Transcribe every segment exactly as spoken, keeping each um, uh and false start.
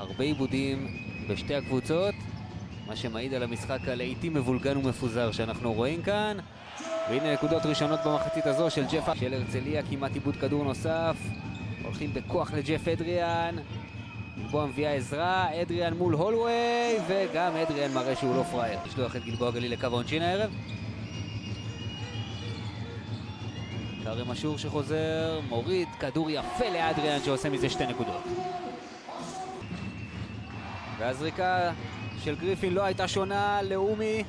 הרבה עיבודים בשתי הקבוצות, מה שמעיד על המשחק הלעיתים מבולגן ומפוזר שאנחנו רואים כאן. והנה נקודות ראשונות במחצית הזו של ג'ף של הרצליה, כמעט עיבוד כדור נוסף. הולכים בכוח לג'ף אדריאן. גלבוע מביאה עזרה, אדריאן מול הולווי, וגם אדריאן מראה שהוא לא פראייר. לשלוח את גלבוע גליל לקו העונשין הערב. קארם אשור שחוזר, מוריד, כדור יפה לאדריאן שעושה מזה שתי נקודות. והזריקה של גריפין לא הייתה שונה, לאומי.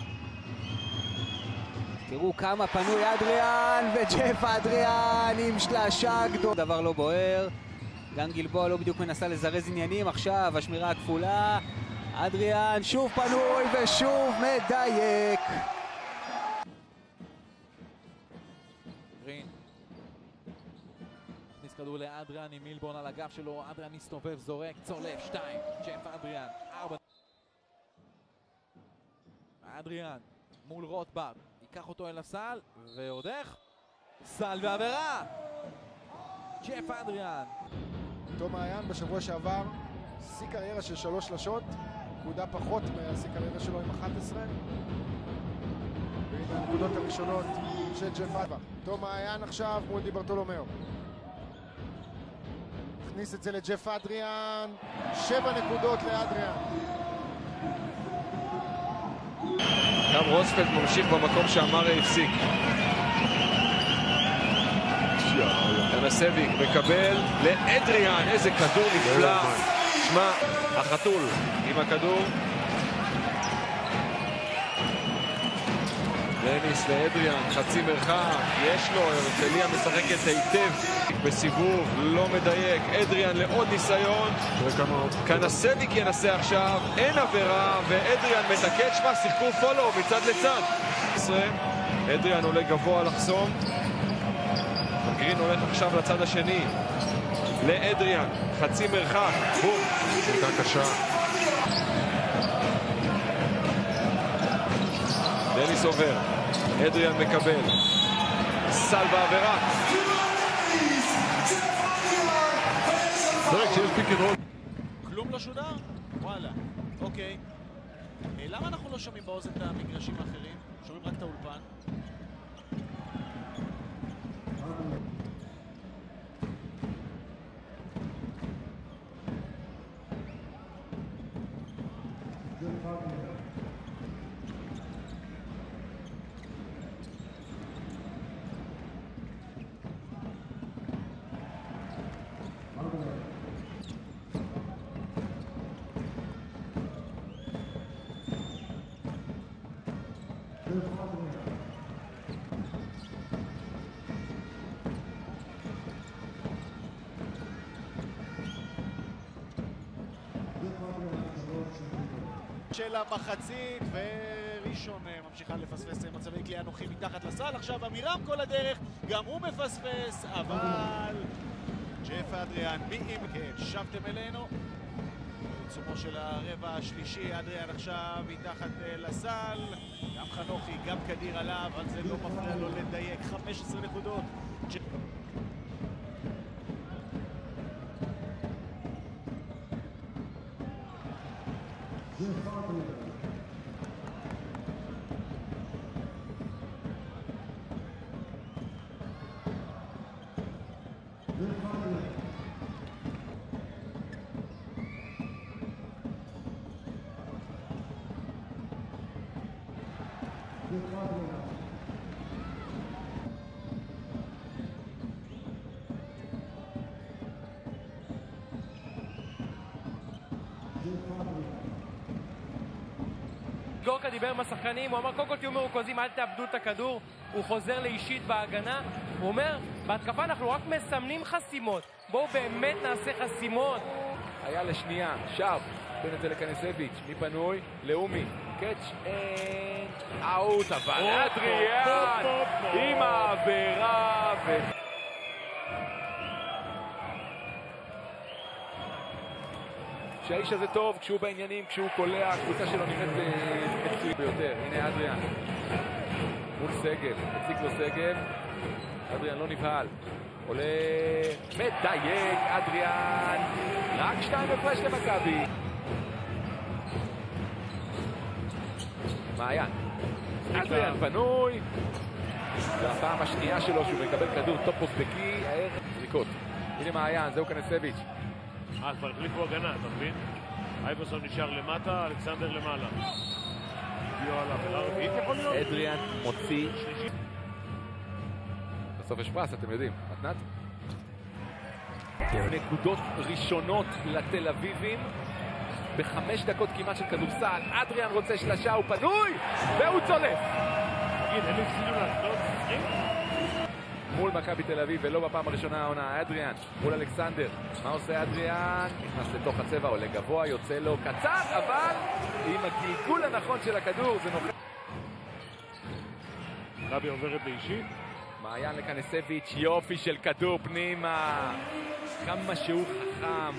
תראו כמה פנוי אדריאן, וג'ף אדריאן עם שלשה גדול. דבר לא בוער, גם גלבוע לא בדיוק מנסה לזרז עניינים. עכשיו השמירה הכפולה, אדריאן שוב פנוי ושוב מדייק. גרין הכניס כדור לאדריאן עם מילבורן על הגב שלו, אדריאן מסתובב, זורק, צולף, שתיים, ג'ף אדריאן, ארבע. אדריאן מול רוטברג, ייקח אותו אל הסל, ועוד איך? סל ועבירה! ג'ף אדריאן. תום מעיין בשבוע שעבר, שיא קריירה של שלוש שלשות, נקודה פחות מהשיא קריירה שלו עם אחת עשרה. והנה הנקודות הראשונות של ג'ף אדריאן. תום מעיין עכשיו מול די ברטולומיאו. הכניס את זה לג'ף אדריאן, שבע נקודות לאדריאן. גם רוספלד ממשיך במקום שאמר הפסיק. אנסביק מקבל לאדריאן, איזה כדור נפלא. שמע, החתול עם הכדור. דניס לאדריאן, חצי מרחק, יש לו, הרצליה משחקת היטב בסיבוב, לא מדייק. אדריאן לעוד ניסיון. קנסביק ינסה עכשיו, אין עבירה, ואדריאן מתקד. שמע, שיחקו פולו מצד לצד. אדריאן עולה גבוה לחסום. גרין הולך עכשיו לצד השני. לאדריאן, חצי מרחק. בום. שיחקה קשה. דניס עובר, אדריאן מקבל, סל בעבירה. פרק שיש פיקרון. כלום לא שודר? וואלה, אוקיי. למה אנחנו לא שומעים באוזן את המגרשים האחרים? שומעים רק את האולפן? של המחצית, וראשון ממשיכה לפספס מצבי כליאה נוחים מתחת לסל. עכשיו אמירם כל הדרך, גם הוא מפספס, אבל ג'ף אדריאן מי אם כן, שבתם אלינו בעיצומו של הרבע השלישי. אדריאן עכשיו מתחת לסל, גם חנוכי, גם קדיר עליו, אבל זה לא מפריע לו לדייק. חמש עשרה נקודות. גורקה דיבר עם השחקנים, הוא אמר קודם כל תהיו מרוכזים, אל תאבדו את הכדור. הוא חוזר לאישית בהגנה, הוא אומר בהתקפה אנחנו רק מסמנים חסימות, בואו באמת נעשה חסימות. היה לשנייה, שב, תן את זה לקנסביץ', מי פנוי? לאומי, קאץ' אין אאוט, אבל אדריאן עם העבירה ו... שהאיש הזה טוב, כשהוא בעניינים, כשהוא קולע, הקבוצה שלו נראית מצוין ביותר. הנה אדריאן מול סגל, הציג לו סגל, אדריאן לא נבהל. עולה, מדייק, אדריאן. רק שתיים הפרש למכבי. מעיין. אדריאן פנוי. והפעם השנייה שלו שהוא מקבל כדור טופ אוף דקי. הערב זריקות. הנה מעיין, זהו קנסביץ'. אה, כבר החליפו הגנה, אתה מבין? אייברסון נשאר למטה, אלכסנדר למעלה. אדריאן מוציא. בסוף יש פרס, אתם יודעים. מתנת? נקודות ראשונות לתל אביבים. בחמש דקות כמעט של כדורסל. אדריאן רוצה שלשה, הוא פנוי! והוא צולף! תגיד, אין לי סיום לעשות? מול מכבי תל אביב, ולא בפעם הראשונה העונה. אדריאן מול אלכסנדר. מה עושה אדריאן? נכנס לתוך הצבע, עולה גבוה, יוצא לו קצר, אבל עם הגלגול הנכון של הכדור זה נופל. מכבי עוברת באישית. מעיין לקנסביץ', יופי של כדור פנימה. כמה שהוא חכם.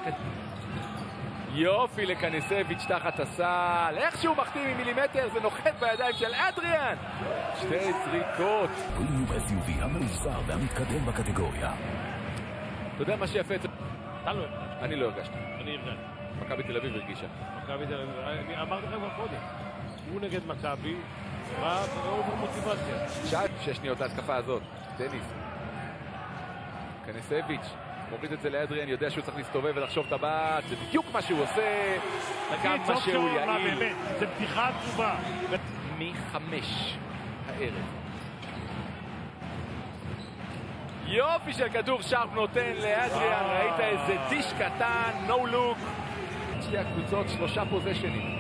יופי לקנסביץ' תחת הסל. איך שהוא מחתים עם מילימטר, זה נוחת בידיים של אדריאן. שתי זריקות. פרימיום אס יו וי המאובזר והמתקדם בקטגוריה. אתה יודע מה שיפה? אתה לא הרגשת. אני לא הרגשתי. אני הרגשתי. מכבי תל אביב הרגישה. מכבי תל אביב, אני אמרתי לך כבר קודם. הוא נגד מכבי, והוא במוטיבציה. שעת שש שניות להתקפה הזאת. דניס. קנסביץ'. מוריד את זה לאדריאן, יודע שהוא צריך להסתובב ולחשוב טבעת, זה בדיוק מה שהוא עושה, כמה שהוא יעיל. זה בדיחה עצובה. מחמש הערב. יופי של כדור שרפ נותן לאדריאן, ראית איזה דיש קטן, נו לוק. שתי הקבוצות, שלושה פוזיישנים.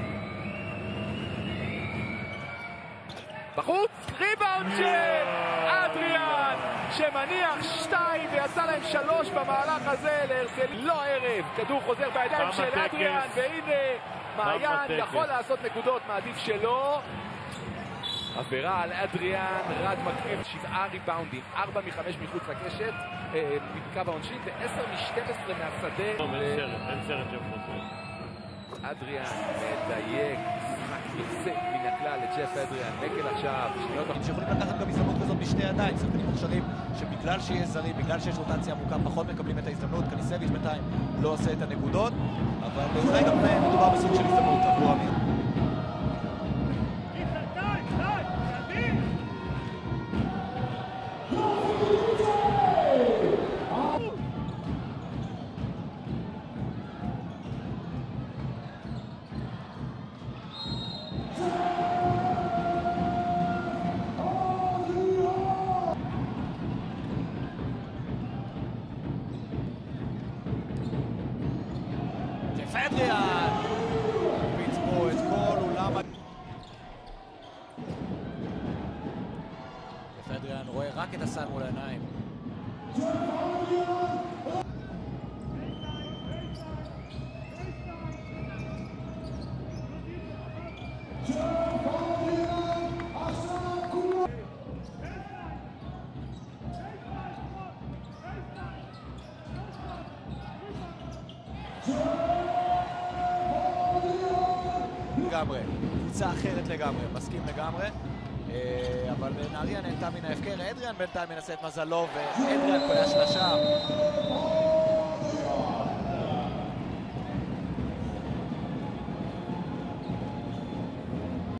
בחוץ, ריבאונד של אדריאן, שמניח שתיים ויצא להם שלוש במהלך הזה להרצליה. לא הערב, כדור חוזר בידיים של אדריאן, והנה מעיין יכול לעשות נקודות, מעדיף שלא. עבירה על אדריאן, רד מקריב, שבעה ריבאונדים, ארבע מחמש מחוץ לקשת, מקו העונשין, ועשר משתים עשרה מהשדה. אין סרט שהם חוזרים. אדריאן מדייק, משחק יוצא מן הכלל לג'ף אדריאן, נקל עכשיו, שניות שיכולים לקחת גם הזדמנות כזאת בשתי ידיים, שחקנים מוכשרים שבגלל שיש זרים, בגלל שיש רוטציה עמוקה, פחות מקבלים את ההזדמנות. קניסביץ' בינתיים לא עושה את הנקודות, אבל אולי גם מדובר בסוג של הזדמנות עבור אמיר. אדריאן פיץ פה את כל אולם. אדריאן רואה רק את הסל מול העיניים. לגמרי, קבוצה אחרת לגמרי, מסכים לגמרי, אבל נהריה נהנתה מן ההפקר. אדריאן בינתיים מנסה את מזלו, ואדריאן קולע שלשה.